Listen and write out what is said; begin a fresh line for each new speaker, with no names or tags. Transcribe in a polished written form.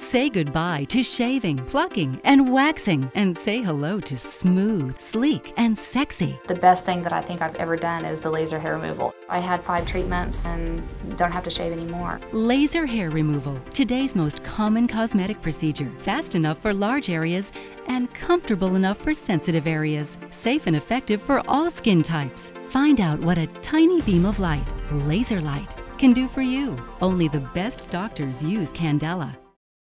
Say goodbye to shaving, plucking, and waxing, and say hello to smooth, sleek, and sexy.
The best thing that I think I've ever done is the laser hair removal. I had 5 treatments and don't have to shave anymore.
Laser hair removal, today's most common cosmetic procedure. Fast enough for large areas and comfortable enough for sensitive areas. Safe and effective for all skin types. Find out what a tiny beam of light, laser light, can do for you. Only the best doctors use Candela.